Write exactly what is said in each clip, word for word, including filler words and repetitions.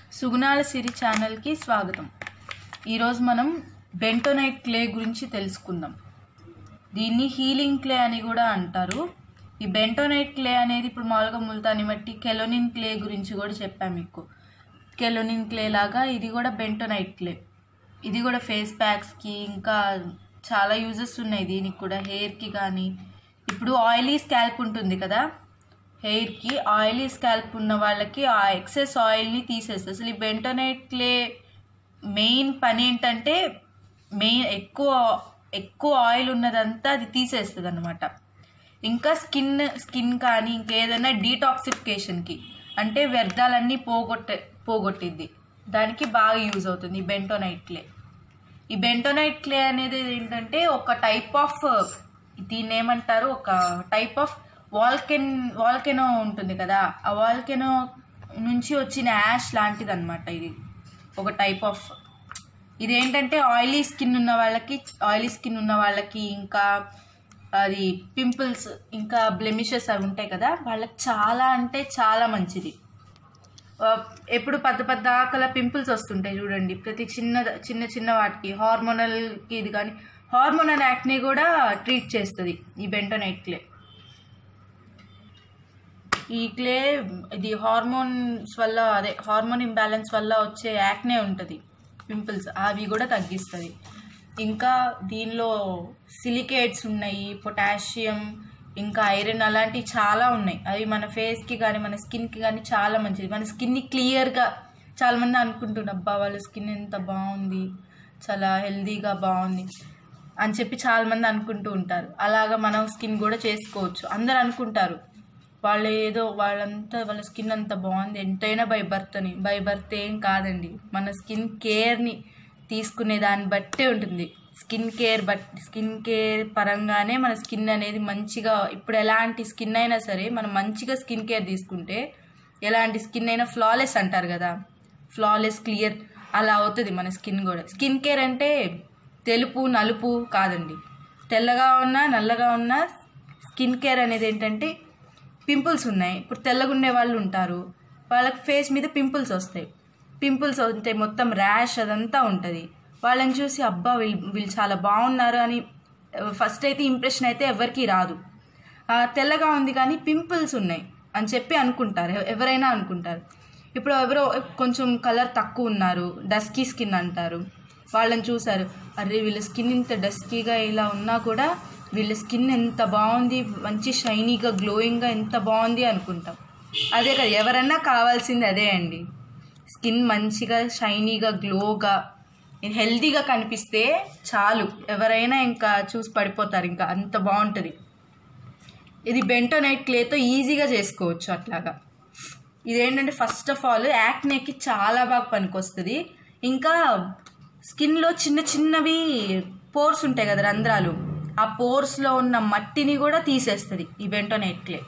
సుగుణాల సిరి ఛానల్కి స్వాగతం. ఈరోజు మనం బెంటోనైట్ క్లే గురించి తెలుసుకుందాం. దీన్ని హీలింగ్ క్లే అని కూడా అంటారు. ఈ బెంటోనైట్ క్లే అనేది ఇప్పుడు మామూలుగా ముల్తాని మట్టి, కెలోనిన్ క్లే గురించి కూడా చెప్పాను మీకు. కెలోనిన్ క్లే లాగా ఇది కూడా బెంటోనైట్ క్లే. ఇది కూడా ఫేస్ ప్యాక్స్కి ఇంకా చాలా యూజెస్ ఉన్నాయి దీనికి కూడా. హెయిర్కి కానీ, ఇప్పుడు ఆయిలీ స్కాల్ప్ ఉంటుంది కదా, హెయిర్కి ఆయిలీ స్కాల్ప్ ఉన్న వాళ్ళకి ఆ ఎక్సెస్ ఆయిల్ని తీసేస్తుంది. అసలు ఈ బెంటోనైట్ క్లే మెయిన్ పని ఏంటంటే మెయిన్ ఎక్కువ ఎక్కువ ఆయిల్ ఉన్నదంతా అది తీసేస్తుంది అనమాట. ఇంకా స్కిన్ స్కిన్ కానీ ఇంకేదైనా డీటాక్సిఫికేషన్కి అంటే వ్యర్థాలన్నీ పోగొట్టే పోగొట్టిద్ది దానికి బాగా యూజ్ అవుతుంది ఈ బెంటోనైట్ క్లే. ఈ బెంటోనైట్ క్లే అనేది ఏంటంటే ఒక టైప్ ఆఫ్, దీన్ని ఏమంటారు, ఒక టైప్ ఆఫ్ వాల్కెన్ వాల్కెనో ఉంటుంది కదా, ఆ వాల్కెనో నుంచి వచ్చిన యాష్ లాంటిది అనమాట. ఇది ఒక టైప్ ఆఫ్, ఇదేంటంటే ఆయిలీ స్కిన్ ఉన్న వాళ్ళకి ఆయిలీ స్కిన్ ఉన్న వాళ్ళకి ఇంకా అది పింపుల్స్ ఇంకా బ్లెమిషెస్ అవి ఉంటాయి కదా, వాళ్ళకి చాలా అంటే చాలా మంచిది. ఎప్పుడు పెద్ద పెద్ద ఆకల పింపుల్స్ వస్తుంటాయి చూడండి, ప్రతి చిన్న చిన్న చిన్న వాటికి, హార్మోనల్కి ఇది కానీ హార్మోనల్ యాక్ని కూడా ట్రీట్ చేస్తుంది ఈ బెంటోనైట్ క్లే. ఈ క్లే ఇది హార్మోన్స్ వల్ల, అదే హార్మోన్ ఇంబ్యాలెన్స్ వల్ల వచ్చే యాక్నే ఉంటుంది, పింపుల్స్, అవి కూడా తగ్గిస్తుంది. ఇంకా దీనిలో సిలికేట్స్ ఉన్నాయి, పొటాషియం ఇంకా ఐరన్ అలాంటివి చాలా ఉన్నాయి. అవి మన ఫేస్కి కానీ మన స్కిన్కి కానీ చాలా మంచిది. మన స్కిన్ని క్లియర్గా, చాలామంది అనుకుంటున్నారు అబ్బా వాళ్ళ స్కిన్ ఎంత బాగుంది, చాలా హెల్దీగా బాగుంది అని చెప్పి చాలామంది అనుకుంటూ ఉంటారు. అలాగా మనం స్కిన్ కూడా చేసుకోవచ్చు. అందరు అనుకుంటారు వాళ్ళు ఏదో వాళ్ళంతా వాళ్ళ స్కిన్ అంత బాగుంది ఎంతైనా బై బర్త్ అని. బై బర్త్ ఏం కాదండి, మన స్కిన్ కేర్ని తీసుకునే దాన్ని బట్టే ఉంటుంది. Skin care but skin care పరంగానే మన స్కిన్ అనేది మంచిగా, ఇప్పుడు ఎలాంటి స్కిన్ అయినా సరే మనం మంచిగా స్కిన్ కేర్ తీసుకుంటే ఎలాంటి స్కిన్ అయినా ఫ్లాలెస్ అంటారు కదా, ఫ్లాలెస్ క్లియర్ అలా అవుతుంది మన స్కిన్ కూడా. స్కిన్ కేర్ అంటే తెలుపు నలుపు కాదండి, తెల్లగా ఉన్నా నల్లగా ఉన్నా స్కిన్ కేర్ అనేది ఏంటంటే, పింపుల్స్ ఉన్నాయి, ఇప్పుడు తెల్లగా ఉండే వాళ్ళు ఉంటారు, వాళ్ళకి ఫేస్ మీద పింపుల్స్ వస్తాయి. పింపుల్స్ వస్తే మొత్తం ర్యాష్ అదంతా ఉంటుంది. వాళ్ళని చూసి అబ్బా వీళ్ళు వీళ్ళు చాలా బాగున్నారు అని ఫస్ట్ అయితే ఇంప్రెషన్ అయితే ఎవరికి రాదు. తెల్లగా ఉంది కానీ పింపుల్స్ ఉన్నాయి అని చెప్పి అనుకుంటారు, ఎవరైనా అనుకుంటారు. ఇప్పుడు ఎవరో కొంచెం కలర్ తక్కువ ఉన్నారు, డస్కీ స్కిన్ అంటారు, వాళ్ళని చూసారు, అరే వీళ్ళ స్కిన్ ఇంత డస్కీగా ఇలా ఉన్నా కూడా వీళ్ళ స్కిన్ ఎంత బాగుంది, మంచి షైనీగా గ్లోయింగ్గా ఎంత బాగుంది అనుకుంటాం. అదే కదా ఎవరన్నా కావాల్సింది, అదే అండి. స్కిన్ మంచిగా షైనీగా గ్లోగా హెల్దీగా కనిపిస్తే చాలు, ఎవరైనా ఇంకా చూసి పడిపోతారు, ఇంకా అంత బాగుంటుంది. ఇది బెంటోనైట్ క్లేతో ఈజీగా చేసుకోవచ్చు అట్లాగా. ఇదేంటంటే ఫస్ట్ ఆఫ్ ఆల్ యాక్నేకి చాలా బాగా పనికొస్తుంది. ఇంకా స్కిన్లో చిన్న చిన్నవి పోర్స్ ఉంటాయి కదా, రంధ్రాలు, ఆ పోర్స్లో ఉన్న మట్టిని కూడా తీసేస్తుంది ఈ బెంటోనైట్ క్లే.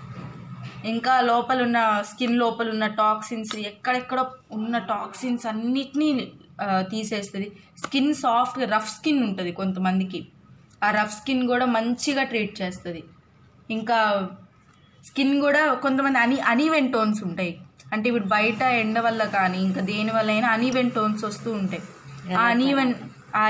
ఇంకా లోపల ఉన్న స్కిన్ లోపల ఉన్న టాక్సిన్స్, ఎక్కడెక్కడ ఉన్న టాక్సిన్స్ అన్నిటినీ తీసేస్తుంది. స్కిన్ సాఫ్ట్గా, రఫ్ స్కిన్ ఉంటుంది కొంతమందికి, ఆ రఫ్ స్కిన్ కూడా మంచిగా ట్రీట్ చేస్తుంది. ఇంకా స్కిన్ కూడా కొంతమంది అని అనీవెన్ టోన్స్ ఉంటాయి, అంటే ఇప్పుడు బయట ఎండ వల్ల కానీ ఇంకా దేని వల్ల అయినా అనీవెన్ టోన్స్ వస్తూ ఉంటాయి. ఆ అనీవెన్ ఆ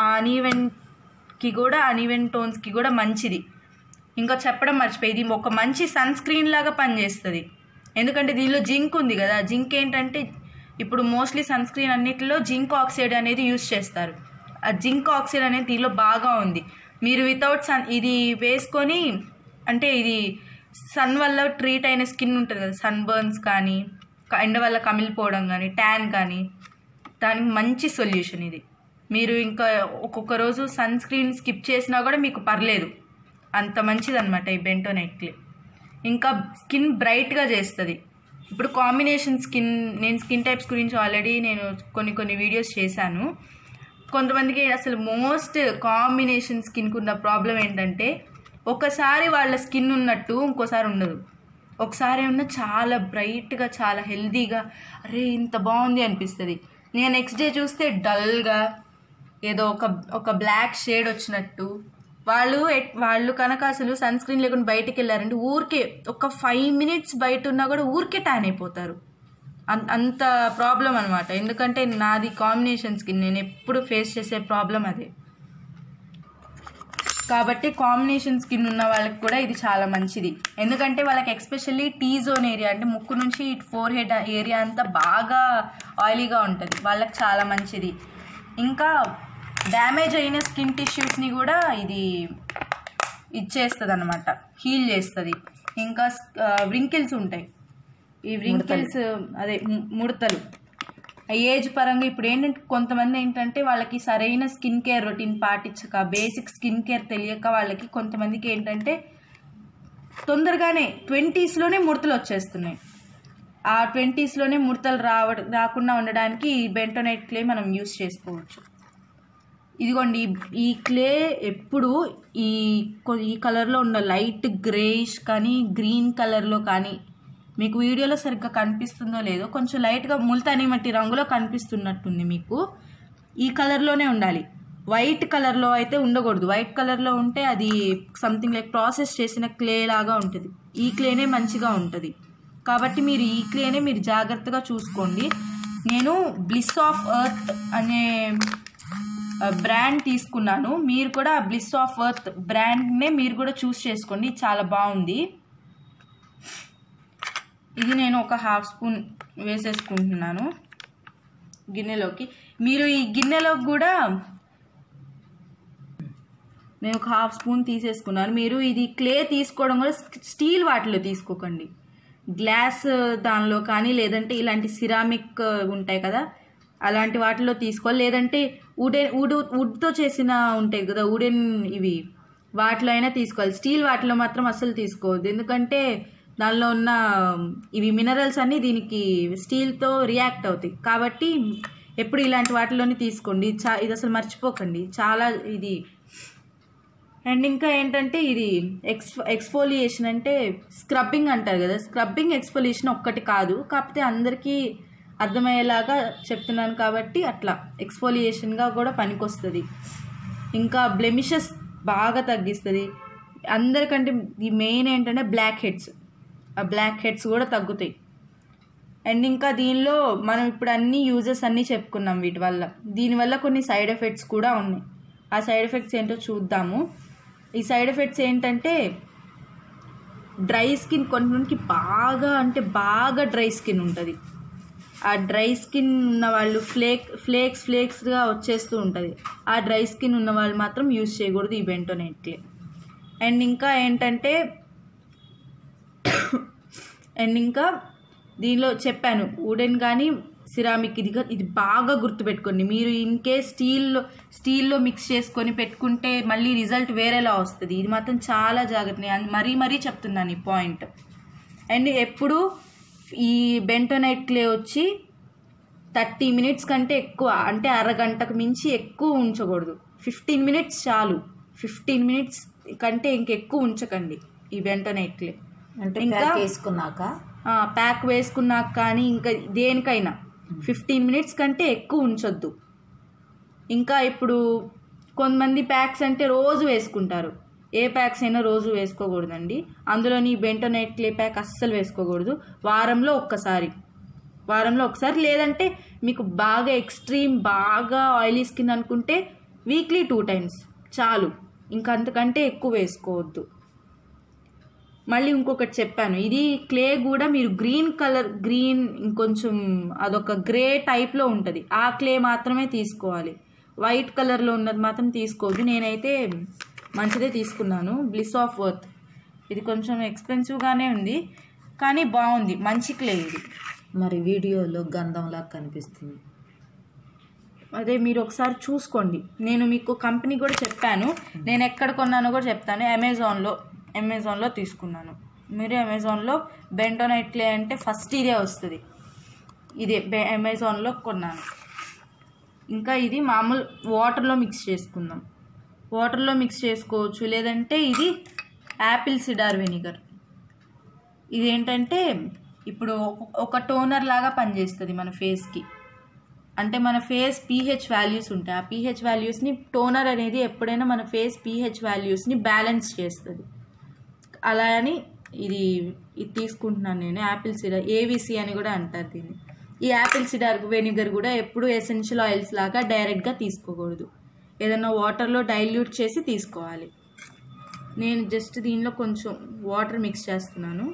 అనీవెన్కి కూడా అనీవెన్ టోన్స్కి కూడా మంచిది. ఇంకా చెప్పడం మర్చిపోయి, ఇది ఒక మంచి సన్ స్క్రీన్ లాగా పనిచేస్తుంది. ఎందుకంటే దీనిలో జింక్ ఉంది కదా, జింక్ ఏంటంటే ఇప్పుడు మోస్ట్లీ సన్ స్క్రీన్ అన్నిటిలో జింక్ ఆక్సైడ్ అనేది యూజ్ చేస్తారు. ఆ జింక్ ఆక్సైడ్ అనేది దీనిలో బాగా ఉంది. మీరు వితౌట్ సన్ ఇది వేసుకొని, అంటే ఇది సన్ వల్ల ట్రీట్ అయిన స్కిన్ ఉంటుంది కదా, సన్ బర్న్స్ కానీ ఎండ వల్ల కమిలిపోవడం కానీ ట్యాన్ కానీ, దానికి మంచి సొల్యూషన్ ఇది. మీరు ఇంకా ఒక్కొక్క రోజు సన్ స్క్రీన్ స్కిప్ చేసినా కూడా మీకు పర్లేదు, అంత మంచిది అనమాట ఈ బెంటోనైట్ క్లే. ఇంకా స్కిన్ బ్రైట్గా చేస్తుంది. ఇప్పుడు కాంబినేషన్ స్కిన్, నేను స్కిన్ టైప్స్ గురించి ఆల్రెడీ నేను కొన్ని కొన్ని వీడియోస్ చేశాను. కొంతమందికి అసలు మోస్ట్ కాంబినేషన్ స్కిన్కి ఉన్న ప్రాబ్లం ఏంటంటే, ఒకసారి వాళ్ళ స్కిన్ ఉన్నట్టు ఇంకోసారి ఉండదు. ఒకసారి ఉన్న చాలా బ్రైట్గా చాలా హెల్దీగా, అరే ఇంత బాగుంది అనిపిస్తుంది. నేను నెక్స్ట్ డే చూస్తే డల్గా ఏదో ఒక ఒక బ్లాక్ షేడ్ వచ్చినట్టు. వాళ్ళు వాళ్ళు కనుక అసలు సన్ స్క్రీన్ లేకుండా బయటకు వెళ్ళారంటే ఊరికే ఒక ఫైవ్ మినిట్స్ బయట ఉన్నా కూడా ఊరికే ట్యాన్ అయిపోతారు. అంత ప్రాబ్లం అనమాట. ఎందుకంటే నాది కాంబినేషన్ స్కిన్, నేను ఎప్పుడు ఫేస్ చేసే ప్రాబ్లం అదే. కాబట్టి కాంబినేషన్ స్కిన్ ఉన్న వాళ్ళకి కూడా ఇది చాలా మంచిది. ఎందుకంటే వాళ్ళకి ఎక్స్పెషల్లీ టీ జోన్ ఏరియా అంటే ముక్కు నుంచి ఫోర్ హెడ్ ఏరియా అంతా బాగా ఆయిలీగా ఉంటుంది, వాళ్ళకి చాలా మంచిది. ఇంకా డ్యామేజ్ అయిన స్కిన్ టిష్యూస్ని కూడా ఇది ఇచ్చేస్తుంది అనమాట, హీల్ చేస్తుంది. ఇంకా వ్రింకిల్స్ ఉంటాయి, ఈ వ్రింకిల్స్ అదే ముడతలు ఏజ్ పరంగా ఇప్పుడు ఏంటంటే కొంతమంది ఏంటంటే వాళ్ళకి సరైన స్కిన్ కేర్ రొటీన్ పాటించక, బేసిక్ స్కిన్ కేర్ తెలియక వాళ్ళకి కొంతమందికి ఏంటంటే తొందరగానే ట్వంటీస్లోనే ముడతలు వచ్చేస్తున్నాయి. ఆ ట్వంటీస్లోనే ముడతలు రావ రాకుండా ఉండడానికి ఈ బెంటోనైట్ క్లే మనం యూస్ చేసుకోవచ్చు. ఇదిగోండి, ఈ క్లే ఎప్పుడు ఈ ఈ కలర్లో ఉన్న లైట్ గ్రేయిష్ కానీ గ్రీన్ కలర్లో కానీ, మీకు వీడియోలో సరిగ్గా కనిపిస్తుందో లేదో, కొంచెం లైట్గా ముల్తానీ మట్టి రంగులో కనిపిస్తున్నట్టుంది మీకు. ఈ కలర్లోనే ఉండాలి, వైట్ కలర్లో అయితే ఉండకూడదు. వైట్ కలర్లో ఉంటే అది సంథింగ్ లైక్ ప్రాసెస్ చేసిన క్లే లాగా ఉంటుంది. ఈ క్లేనే మంచిగా ఉంటుంది. కాబట్టి మీరు ఈ క్లేనే మీరు జాగ్రత్తగా చూసుకోండి. నేను బ్లిస్ ఆఫ్ ఎర్త్ అనే బ్రాండ్ తీసుకున్నాను. మీరు కూడా బ్లిస్ ఆఫ్ ఎర్త్ బ్రాండ్నే మీరు కూడా చూస్ చేసుకోండి, చాలా బాగుంది. ఇది నేను ఒక హాఫ్ స్పూన్ వేసేసుకుంటున్నాను గిన్నెలోకి. మీరు ఈ గిన్నెలోకి కూడా నేను ఒక హాఫ్ స్పూన్ తీసేసుకున్నాను. మీరు ఇది క్లే తీసుకోవడం కూడా స్టీల్ వాటిలో తీసుకోకండి, గ్లాస్ దానిలో కానీ, లేదంటే ఇలాంటి సిరామిక్ ఉంటాయి కదా అలాంటి వాటిలో తీసుకోవాలి. లేదంటే వుడెన్ వుడ్ వుడ్తో చేసిన ఉంటాయి కదా వుడెన్, ఇవి వాటిలో అయినా తీసుకోవాలి. స్టీల్ వాటిలో మాత్రం అస్సలు తీసుకోవద్దు, ఎందుకంటే దానిలో ఉన్న ఇవి మినరల్స్ అన్నీ దీనికి స్టీల్తో రియాక్ట్ అవుతాయి. కాబట్టి ఎప్పుడు ఇలాంటి వాటిలోనే తీసుకోండి. చా ఇది అసలు మర్చిపోకండి, చాలా ఇది. అండ్ ఇంకా ఏంటంటే ఇది ఎక్స్ ఎక్స్ఫోలియేషన్ అంటే స్క్రబ్బింగ్ అంటారు కదా, స్క్రబ్బింగ్ ఎక్స్ఫోలియేషన్ ఒక్కటి కాదు, కాకపోతే అందరికీ అర్థమయ్యేలాగా చెప్తున్నాను కాబట్టి అట్లా ఎక్స్ఫోలియేషన్గా కూడా పనికొస్తుంది. ఇంకా బ్లెమిషెస్ బాగా తగ్గిస్తుంది. అందరికంటే ఈ మెయిన్ ఏంటంటే బ్లాక్ హెడ్స్, ఆ బ్లాక్ హెడ్స్ కూడా తగ్గుతాయి. అండ్ ఇంకా దీనిలో మనం ఇప్పుడు అన్ని యూజెస్ అన్నీ చెప్పుకున్నాం వీటి వల్ల. దీనివల్ల కొన్ని సైడ్ ఎఫెక్ట్స్ కూడా ఉన్నాయి. ఆ సైడ్ ఎఫెక్ట్స్ ఏంటో చూద్దాము. ఈ సైడ్ ఎఫెక్ట్స్ ఏంటంటే డ్రై స్కిన్, కొంతమందికి బాగా అంటే బాగా డ్రై స్కిన్ ఉంటుంది. ఆ డ్రై స్కిన్ ఉన్న వాళ్ళు ఫ్లేక్ ఫ్లేక్స్ ఫ్లేక్స్గా వచ్చేస్తూ ఉంటుంది. ఆ డ్రై స్కిన్ ఉన్న వాళ్ళు మాత్రం యూజ్ చేయకూడదు ఈ బెంటోనైట్ క్లే. అండ్ ఇంకా ఏంటంటే అండ్ ఇంకా దీనిలో చెప్పాను వుడెన్ కానీ సిరామిక్, ఇది ఇది బాగా గుర్తుపెట్టుకోండి. మీరు ఇన్ కేస్ స్టీల్లో స్టీల్లో మిక్స్ చేసుకొని పెట్టుకుంటే మళ్ళీ రిజల్ట్ వేరేలా వస్తుంది. ఇది మాత్రం చాలా జాగ్రత్త, నేను మరీ మరీ చెప్తున్నాను ఈ పాయింట్. అండ్ ఎప్పుడు ఈ బెంటోనైట్ క్లే వచ్చి థర్టీ మినిట్స్ కంటే ఎక్కువ, అంటే అరగంటకు మించి ఎక్కువ ఉంచకూడదు. ఫిఫ్టీన్ మినిట్స్ చాలు, ఫిఫ్టీన్ మినిట్స్ కంటే ఇంకెక్కువ ఉంచకండి ఈ బెంటోనైట్ క్లే. అంటే ఇంకా వేసుకున్నాక ప్యాక్ వేసుకున్నాక కానీ ఇంకా దేనికైనా ఫిఫ్టీన్ మినిట్స్ కంటే ఎక్కువ ఉంచొద్దు. ఇంకా ఇప్పుడు కొంతమంది ప్యాక్స్ అంటే రోజు వేసుకుంటారు, ఏ ప్యాక్స్ అయినా రోజు వేసుకోకూడదండి. అందులోని బెంటోనైట్ క్లే ప్యాక్ అస్సలు వేసుకోకూడదు. వారంలో ఒక్కసారి వారంలో ఒకసారి లేదంటే మీకు బాగా ఎక్స్ట్రీమ్ బాగా ఆయిలీ స్కిన్ అనుకుంటే వీక్లీ టూ టైమ్స్ చాలు, ఇంకా అంతకంటే ఎక్కువ వేసుకోవద్దు. మళ్ళీ ఇంకొకటి చెప్పాను, ఇది క్లే కూడా మీరు గ్రీన్ కలర్ గ్రీన్ ఇంకొంచెం అదొక గ్రే టైప్లో ఉంటుంది, ఆ క్లే మాత్రమే తీసుకోవాలి. వైట్ కలర్లో ఉన్నది మాత్రం తీసుకోవద్దు. నేనైతే మంచిదే తీసుకున్నాను, బ్లిస్ ఆఫ్ ఎర్త్. ఇది కొంచెం ఎక్స్పెన్సివ్గానే ఉంది కానీ బాగుంది, మంచి క్లే ఇది. మరి వీడియోలో గంధంలా కనిపిస్తుంది, అదే మీరు ఒకసారి చూసుకోండి. నేను మీకు కంపెనీ కూడా చెప్పాను, నేను ఎక్కడ కొన్నానో కూడా చెప్తాను. అమెజాన్లో అమెజాన్లో తీసుకున్నాను. మీరు అమెజాన్లో బెంటోనైట్ క్లే అంటే ఫస్ట్ ఇదే వస్తుంది, ఇదే అమెజాన్లో కొన్నాను. ఇంకా ఇది మామూలు వాటర్లో మిక్స్ చేసుకుందాం, వాటర్లో మిక్స్ చేసుకోవచ్చు. లేదంటే ఇది యాపిల్ సిడార్ వెనిగర్, ఇదేంటంటే ఇప్పుడు ఒక టోనర్ లాగా పనిచేస్తుంది మన ఫేస్కి. అంటే మన ఫేస్ పీహెచ్ వాల్యూస్ ఉంటాయి, ఆ పీహెచ్ వాల్యూస్ని టోనర్ అనేది ఎప్పుడైనా మన ఫేస్ పీహెచ్ వాల్యూస్ని బ్యాలెన్స్ చేస్తుంది. అలా అని ఇది ఇది తీసుకుంటున్నాను నేను, యాపిల్ సిడార్, ఏవిసి అని కూడా అంటారు దీన్ని. ఈ యాపిల్ సిడార్ వెనిగర్ కూడా ఎప్పుడు ఎసెన్షియల్ ఆయిల్స్ లాగా డైరెక్ట్గా తీసుకోకూడదు, ఏదైనా వాటర్లో డైల్యూట్ చేసి తీసుకోవాలి. నేను జస్ట్ దీనిలో కొంచెం వాటర్ మిక్స్ చేస్తున్నాను.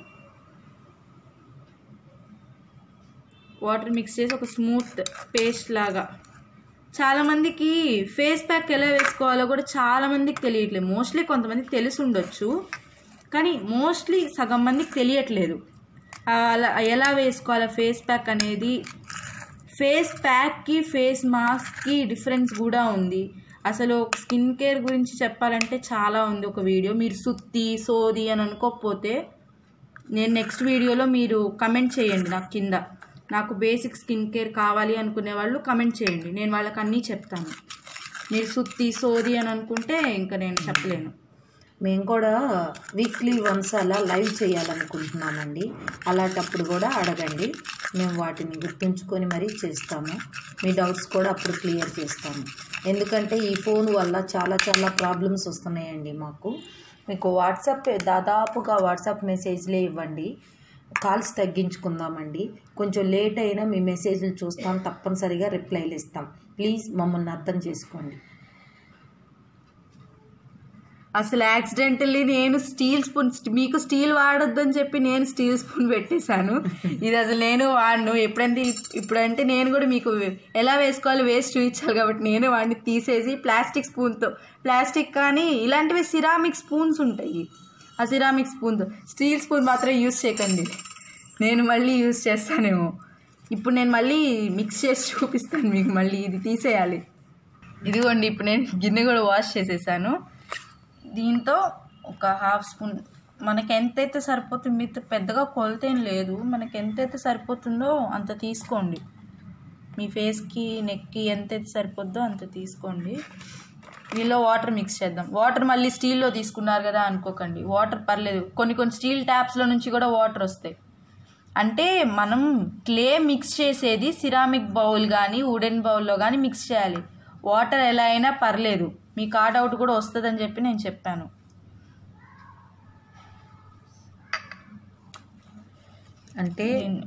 వాటర్ మిక్స్ చేసి ఒక స్మూత్ పేస్ట్ లాగా. చాలామందికి ఫేస్ ప్యాక్ ఎలా వేసుకోవాలో కూడా చాలామందికి తెలియట్లేదు. మోస్ట్లీ కొంతమందికి తెలిసి ఉండొచ్చు, కానీ మోస్ట్లీ సగం మందికి తెలియట్లేదు అలా ఎలా వేసుకోవాలో ఫేస్ ప్యాక్ అనేది. ఫేస్ ప్యాక్కి ఫేస్ మాస్క్కి డిఫరెన్స్ కూడా ఉంది. అసలు స్కిన్ కేర్ గురించి చెప్పాలంటే చాలా ఉంది ఒక వీడియో. మీరు సుత్తి సోది అని అనుకోకపోతే నేను నెక్స్ట్ వీడియోలో మీరు కమెంట్ చేయండి నాకు కింద. నాకు బేసిక్ స్కిన్ కేర్ కావాలి అనుకునే వాళ్ళు కమెంట్ చేయండి, నేను వాళ్ళకి అన్నీ చెప్తాను. మీరు సుత్తి సోది అని అనుకుంటే ఇంకా నేను చెప్పలేను. మేము కూడా వీక్లీ వన్స్ అలా లైవ్ చేయాలనుకుంటున్నామండి. అలాంటప్పుడు కూడా అడగండి, మేము వాటిని గుర్తుంచుకొని మరీ చేస్తాము. మీ డౌట్స్ కూడా అప్పుడు క్లియర్ చేస్తాము. ఎందుకంటే ఈ ఫోన్ వల్ల చాలా చాలా ప్రాబ్లమ్స్ వస్తున్నాయండి మాకు. మీకు వాట్సాప్ దాదాపుగా వాట్సాప్ మెసేజ్లే ఇవ్వండి, కాల్స్ తగ్గించుకుందామండి. కొంచెం లేట్ అయినా మీ మెసేజ్లు చూస్తాం, తప్పనిసరిగా రిప్లైలు ఇస్తాం. ప్లీజ్ మమ్మల్ని అర్థం చేసుకోండి. అసలు యాక్సిడెంటల్లీ నేను స్టీల్ స్పూన్, మీకు స్టీల్ వాడొద్దని చెప్పి నేను స్టీల్ స్పూన్ పెట్టేశాను. ఇది అసలు నేను వాడను. ఎప్పుడంటే ఇప్పుడంటే నేను కూడా మీకు ఎలా వేసుకోవాలి వేస్ట్ చూపించాలి కాబట్టి నేను వాడిని తీసేసి ప్లాస్టిక్ స్పూన్తో, ప్లాస్టిక్ కానీ ఇలాంటివి సిరామిక్ స్పూన్స్ ఉంటాయి, ఆ సిరామిక్ స్పూన్తో. స్టీల్ స్పూన్ మాత్రం యూజ్ చేయకండి, నేను మళ్ళీ యూజ్ చేస్తానేమో. ఇప్పుడు నేను మళ్ళీ మిక్స్ చేసి చూపిస్తాను మీకు. మళ్ళీ ఇది తీసేయాలి. ఇదిగోండి ఇప్పుడు నేను గిన్నె కూడా వాష్ చేసేసాను. దీంతో ఒక హాఫ్ స్పూన్, మనకి ఎంతైతే సరిపోతుంది, మీతో పెద్దగా కొలతేం లేదు, మనకి ఎంతైతే సరిపోతుందో అంత తీసుకోండి. మీ ఫేస్కి నెక్కి ఎంతైతే సరిపోద్దో అంత తీసుకోండి. దీనిలో వాటర్ మిక్స్ చేద్దాం. వాటర్ మళ్ళీ స్టీల్లో తీసుకున్నారు కదా అనుకోకండి, వాటర్ పర్లేదు. కొన్ని కొన్ని స్టీల్ ట్యాప్స్లో నుంచి కూడా వాటర్ వస్తాయి. అంటే మనం క్లే మిక్స్ చేసేది సిరామిక్ బౌల్ కానీ వుడెన్ బౌల్లో కానీ మిక్స్ చేయాలి. వాటర్ ఎలా అయినా పర్లేదు, మీకు ఆ డౌట్ కూడా వస్తుందని చెప్పి నేను చెప్పాను. అంటే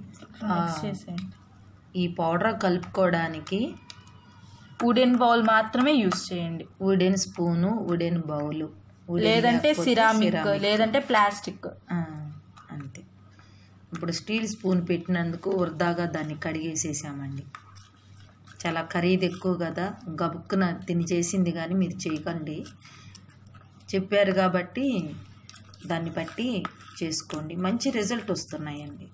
ఈ పౌడర్ కలుపుకోవడానికి వుడెన్ బౌల్ మాత్రమే యూజ్ చేయండి. వుడెన్ స్పూను, వుడెన్ బౌలు, లేదంటే సిరామిక్, లేదంటే ప్లాస్టిక్, అంతే. ఇప్పుడు స్టీల్ స్పూన్ పెట్టినందుకు వృధాగా దాన్ని కడిగేసేసామండి. చాలా ఖరీదు ఎక్కువ కదా, గబుక్కున తిని చేసింది కానీ మీరు చేయకండి. చెప్పారు కాబట్టి దాన్ని బట్టి చేసుకోండి, మంచి రిజల్ట్ వస్తున్నాయండి.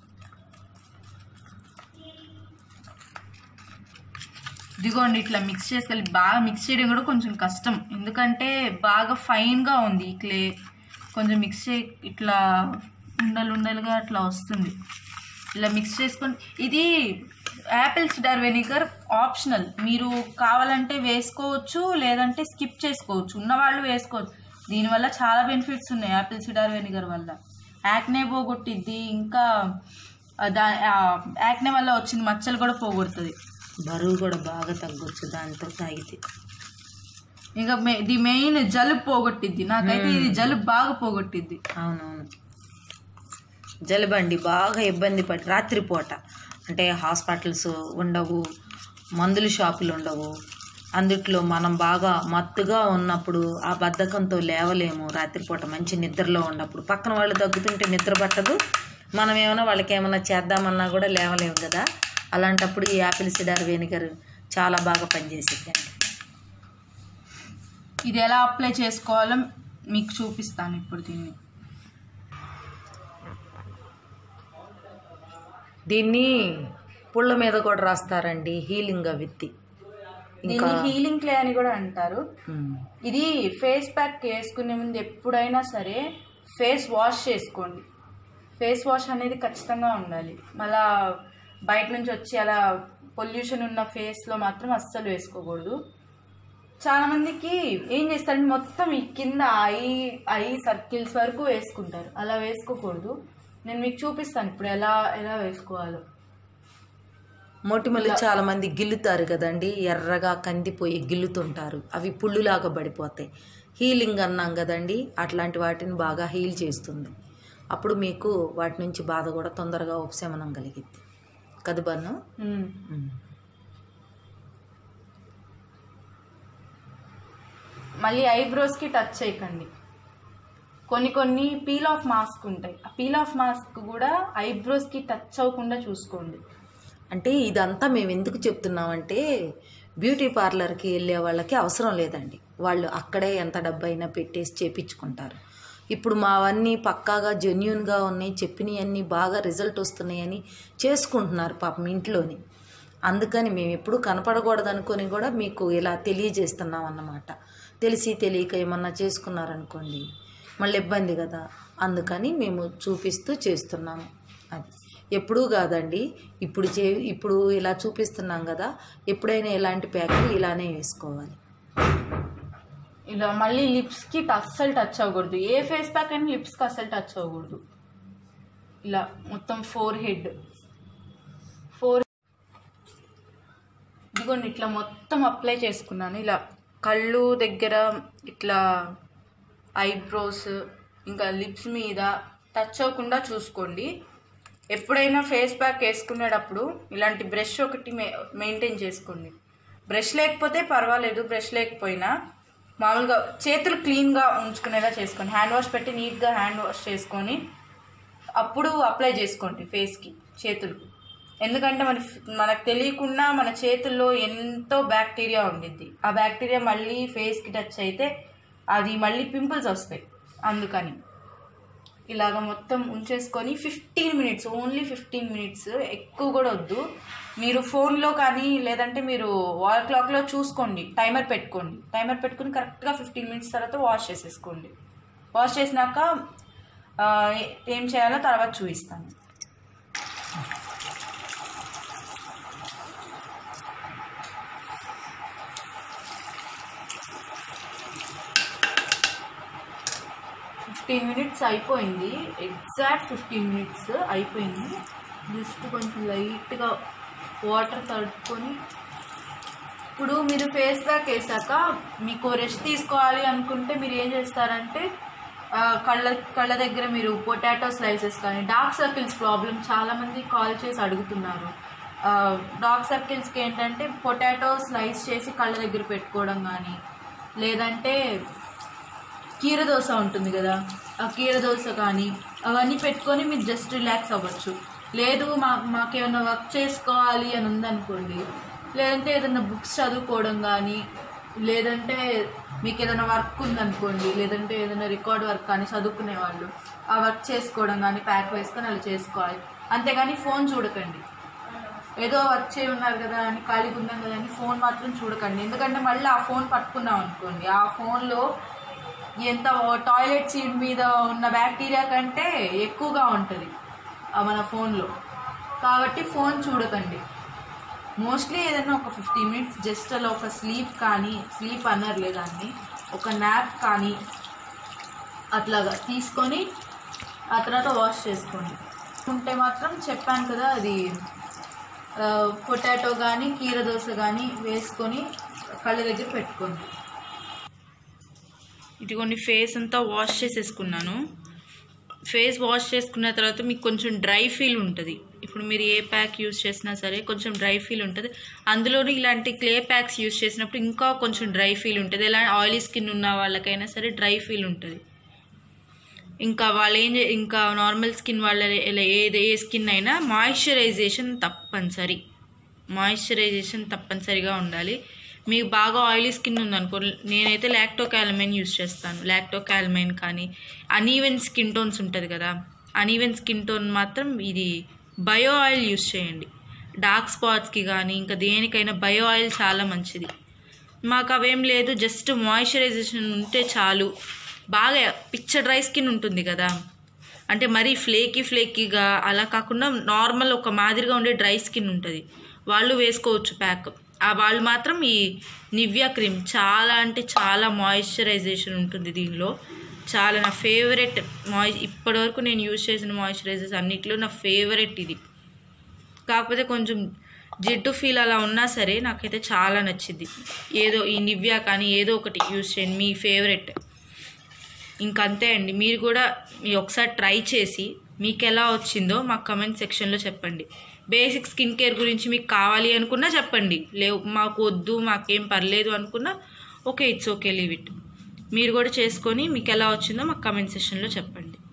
ఇదిగోండి ఇట్లా మిక్స్ చేసుకెళ్ళి, బాగా మిక్స్ చేయడం కూడా కొంచెం కష్టం, ఎందుకంటే బాగా ఫైన్గా ఉంది ఈ క్లే. కొంచెం మిక్స్ చే ఇట్లా ఉండలు ఉండలుగా అట్లా వస్తుంది. ఇలా మిక్స్ చేసుకొని, ఇది యాపిల్ సిడార్ వెనిగర్ ఆప్షనల్, మీరు కావాలంటే వేసుకోవచ్చు, లేదంటే స్కిప్ చేసుకోవచ్చు. ఉన్నవాళ్ళు వేసుకోవచ్చు. దీనివల్ల చాలా బెనిఫిట్స్ ఉన్నాయి యాపిల్ సిడార్ వెనిగర్ వల్ల. యాక్నే పోగొట్టిద్ది, ఇంకా దా యాక్నే వల్ల వచ్చిన మచ్చలు కూడా పోగొడుతుంది. బరువు కూడా బాగా తగ్గొచ్చు దాంతో తాగితే. ఇంకా ఇది మెయిన్ జలుబు పోగొట్టిద్ది. నాకైతే ఇది జలుబు బాగా పోగొట్టిద్ది. అవునవును, జలుబండి బాగా ఇబ్బంది పడి రాత్రిపూట అంటే హాస్పిటల్స్ ఉండవు, మందుల షాపులు ఉండవు, అందుట్లో మనం బాగా మత్తుగా ఉన్నప్పుడు ఆ బద్ధకంతో లేవలేము. రాత్రిపూట మంచి నిద్రలో ఉన్నప్పుడు పక్కన వాళ్ళు దగ్గుతుంటే నిద్ర పట్టదు, మనం ఏమైనా వాళ్ళకి ఏమైనా చేద్దామన్నా కూడా లేవలేము కదా. అలాంటప్పుడు ఈ యాపిల్ సిడార్ వెనిగర్ చాలా బాగా పనిచేసేది. ఇది ఎలా అప్లై చేసుకోవాలో మీకు చూపిస్తాను ఇప్పుడు. దీన్ని దీన్ని పుళ్ళ మీద కూడా రాస్తారండి, హీలింగ్ విత్తి. దీన్ని హీలింగ్ క్లే అని కూడా అంటారు. ఇది ఫేస్ ప్యాక్ వేసుకునే ముందు ఎప్పుడైనా సరే ఫేస్ వాష్ చేసుకోండి. ఫేస్ వాష్ అనేది ఖచ్చితంగా ఉండాలి. మళ్ళా బయట నుంచి వచ్చి అలా పొల్యూషన్ ఉన్న ఫేస్లో మాత్రం అస్సలు వేసుకోకూడదు. చాలామందికి ఏం చేస్తారంటే మొత్తం ఈ కింద ఐ ఐ సర్కిల్స్ వరకు వేసుకుంటారు, అలా వేసుకోకూడదు. నేను మీకు చూపిస్తాను ఇప్పుడు ఎలా ఎలా వేసుకోవాలో. మొటిమలు చాలా మంది గిల్లుతారు కదండి, ఎర్రగా కందిపోయి గిల్లుతుంటారు, అవి పుళ్ళులాగా పడిపోతాయి. హీలింగ్ అన్నాం కదండి, అట్లాంటి వాటిని బాగా హీల్ చేస్తుంది. అప్పుడు మీకు వాటి నుంచి బాధ కూడా తొందరగా ఉపశమనం కలిగిద్ది. కదా బన్ను. మళ్ళీ ఐబ్రోస్కి టచ్ చేయకండి. కొన్ని కొన్ని పీల్ ఆఫ్ మాస్క్ ఉంటాయి, ఆ పీల్ ఆఫ్ మాస్క్ కూడా ఐబ్రోస్కి టచ్ అవ్వకుండా చూసుకోండి. అంటే ఇదంతా మేము ఎందుకు చెప్తున్నామంటే బ్యూటీ పార్లర్కి వెళ్ళే వాళ్ళకి అవసరం లేదండి, వాళ్ళు అక్కడే ఎంత డబ్బు అయినా పెట్టేసి చేపించుకుంటారు. ఇప్పుడు మావన్నీ పక్కాగా జెన్యూన్గా ఉన్నాయి, చెప్పినవన్నీ బాగా రిజల్ట్ వస్తున్నాయని చేసుకుంటున్నారు పాపం ఇంట్లోని. అందుకని మేము ఎప్పుడు కనపడకూడదు అనుకొని కూడా మీకు ఇలా తెలియజేస్తున్నాం అన్నమాట. తెలిసి తెలియక ఏమన్నా చేసుకున్నారనుకోండి మళ్ళీ ఇబ్బంది కదా, అందుకని మేము చూపిస్తూ చేస్తున్నాము. అది ఎప్పుడూ కాదండి, ఇప్పుడు చే ఇప్పుడు ఇలా చూపిస్తున్నాం కదా, ఎప్పుడైనా ఇలాంటి ప్యాకులు ఇలానే వేసుకోవాలి. ఇలా మళ్ళీ లిప్స్కి అస్సలు టచ్ అవ్వకూడదు, ఏ ఫేస్ ప్యాక్ అయినా లిప్స్కి అస్సలు టచ్ అవ్వకూడదు. ఇలా మొత్తం ఫోర్ హెడ్ ఫోర్ ఇదిగోండి ఇట్లా మొత్తం అప్లై చేసుకున్నాను. ఇలా కళ్ళు దగ్గర ఇట్లా ఐబ్రోస్ ఇంకా లిప్స్ మీద టచ్ అవ్వకుండా చూసుకోండి. ఎప్పుడైనా ఫేస్ ప్యాక్ వేసుకునేటప్పుడు ఇలాంటి బ్రష్ ఒకటి మెయింటైన్ చేసుకోండి. బ్రష్ లేకపోతే పర్వాలేదు, బ్రష్ లేకపోయినా మామూలుగా చేతులు క్లీన్గా ఉంచుకునేలా చేసుకోండి. హ్యాండ్ వాష్ పెట్టి నీట్గా హ్యాండ్ వాష్ చేసుకొని అప్పుడు అప్లై చేసుకోండి ఫేస్కి చేతులు. ఎందుకంటే మన మనకు తెలియకుండా మన చేతుల్లో ఎంతో బ్యాక్టీరియా ఉండిద్ది, ఆ బ్యాక్టీరియా మళ్ళీ ఫేస్కి టచ్ అయితే అది మళ్ళీ పింపుల్స్ వస్తాయి. అందుకని ఇలాగ మొత్తం ఉంచేసుకొని fifteen minutes only fifteen minutes ఎక్కువ కూడా వద్దు. మీరు ఫోన్లో కానీ లేదంటే మీరు వాల్ క్లాక్లో చూసుకోండి, టైమర్ పెట్టుకోండి. టైమర్ పెట్టుకుని కరెక్ట్గా ఫిఫ్టీన్ మినిట్స్ తర్వాత వాష్ చేసేసుకోండి. వాష్ చేసినాక ఏం చేయాలో తర్వాత చూపిస్తాను. ఫిఫ్టీన్ మినిట్స్ అయిపోయింది, ఎగ్జాక్ట్ ఫిఫ్టీన్ మినిట్స్ అయిపోయింది. జస్ట్ కొంచెం లైట్గా వాటర్ తడుపుకొని ఇప్పుడు మీరు ఫేస్ ప్యాక్ వేసాక మీకు రెస్ట్ తీసుకోవాలి అనుకుంటే మీరు ఏం చేస్తారంటే కళ్ళ కళ్ళ దగ్గర మీరు పొటాటో స్లైసెస్ కానీ, డార్క్ సర్కిల్స్ ప్రాబ్లం చాలామంది కాల్ చేసి అడుగుతున్నారు. డార్క్ సర్కిల్స్కి ఏంటంటే పొటాటో స్లైస్ చేసి కళ్ళ దగ్గర పెట్టుకోవడం కానీ, లేదంటే కీరదోస ఉంటుంది కదా, ఆ కీరదోస కానీ అవన్నీ పెట్టుకొని మీరు జస్ట్ రిలాక్స్ అవ్వచ్చు. లేదు మా మాకేమైనా వర్క్ చేసుకోవాలి అని ఉందనుకోండి, లేదంటే ఏదైనా బుక్స్ చదువుకోవడం కానీ, లేదంటే మీకు ఏదైనా వర్క్ ఉందనుకోండి, లేదంటే ఏదైనా రికార్డ్ వర్క్ కానీ చదువుకునే వాళ్ళు ఆ వర్క్ చేసుకోవడం కానీ ప్యాక్ వేసుకొని అలా చేసుకోవాలి. అంతేగాని ఫోన్ చూడకండి. ఏదో వర్క్ చేయి ఉన్నారు కదా అని ఖాళీగా ఉన్నాం కదా అని ఫోన్ మాత్రం చూడకండి. ఎందుకంటే మళ్ళీ ఆ ఫోన్ పట్టుకున్నాం అనుకోండి, ఆ ఫోన్లో ఎంత టాయిలెట్ సీట్ మీద ఉన్న బ్యాక్టీరియా కంటే ఎక్కువగా ఉంటుంది మన ఫోన్లో. కాబట్టి ఫోన్ చూడకండి. మోస్ట్లీ ఏదైనా ఒక ఫిఫ్టీన్ మినిట్స్ జస్ట్ అలా ఒక స్లీప్ కానీ, స్లీప్ అన్నారు లేదాన్ని ఒక నాప్ కానీ అట్లాగా తీసుకొని ఆ తర్వాత వాష్ చేసుకోండి. ఉంటే మాత్రం చెప్పాను కదా, అది పొటాటో కానీ కీరదోస కానీ వేసుకొని కళ్ళ దగ్గర పెట్టుకోండి. ఇదిగోండి ఫేస్ అంతా వాష్ చేసేసుకున్నాను. ఫేస్ వాష్ చేసుకున్న తర్వాత మీకు కొంచెం డ్రై ఫీల్ ఉంటుంది. ఇప్పుడు మీరు ఏ ప్యాక్ యూజ్ చేసినా సరే కొంచెం డ్రై ఫీల్ ఉంటుంది. అందులోనూ ఇలాంటి క్లే ప్యాక్స్ యూజ్ చేసినప్పుడు ఇంకా కొంచెం డ్రై ఫీల్ ఉంటుంది. ఎలా ఆయిలీ స్కిన్ ఉన్న వాళ్ళకైనా సరే డ్రై ఫీల్ ఉంటుంది. ఇంకా వాళ్ళు ఏం ఇంకా నార్మల్ స్కిన్ వాళ్ళ ఏది ఏ స్కిన్ అయినా మాయిశ్చరైజేషన్ తప్పనిసరి మాయిశ్చరైజేషన్ తప్పనిసరిగా ఉండాలి. మీకు బాగా ఆయిలీ స్కిన్ ఉందనుకో, నేనైతే లాక్టో క్యాలమైన్ యూజ్ చేస్తాను. లాక్టో క్యాలమైన్ కానీ అనీవెన్ స్కిన్ టోన్స్ ఉంటుంది కదా, అనీవెన్ స్కిన్ టోన్ మాత్రం ఇది బయో ఆయిల్ యూజ్ చేయండి. డార్క్ స్పాట్స్కి కానీ ఇంకా దేనికైనా బయో ఆయిల్ చాలా మంచిది. మాకు అవేం లేదు, జస్ట్ మాయిశ్చరైజేషన్ ఉంటే చాలు. బాగా పిచ్చ డ్రై స్కిన్ ఉంటుంది కదా, అంటే మరీ ఫ్లేకీ ఫ్లేకీగా అలా కాకుండా నార్మల్ ఒక మాదిరిగా ఉండే డ్రై స్కిన్ ఉంటుంది, వాళ్ళు వేసుకోవచ్చు ప్యాక్. ఆ వాళ్ళు మాత్రం ఈ నివ్యా క్రీమ్ చాలా అంటే చాలా మాయిశ్చరైజేషన్ ఉంటుంది దీనిలో. చాలా నా ఫేవరెట్ మాయి ఇప్పటివరకు నేను యూజ్ చేసిన మాయిశ్చరైజర్స్ అన్నిట్లో నా ఫేవరెట్ ఇది. కాకపోతే కొంచెం జిడ్డు ఫీల్ అలా ఉన్నా సరే నాకైతే చాలా నచ్చింది. ఏదో ఈ నివ్యా కానీ ఏదో ఒకటి యూజ్ చేయండి, మీ ఫేవరెట్. ఇంకంతే అండి. మీరు కూడా మీ ఒకసారి ట్రై చేసి మీకు ఎలా వచ్చిందో మాకు కమెంట్ సెక్షన్లో చెప్పండి. బేసిక్ స్కిన్ కేర్ గురించి మీకు కావాలి అనుకున్నా చెప్పండి, లేవు మాకు వద్దు మాకేం పర్లేదు అనుకున్నా okay, it's okay, leave it. మీరు కూడా చేసుకొని మీకు ఎలా వచ్చిందో మాకు కామెంట్ సెక్షన్లో చెప్పండి.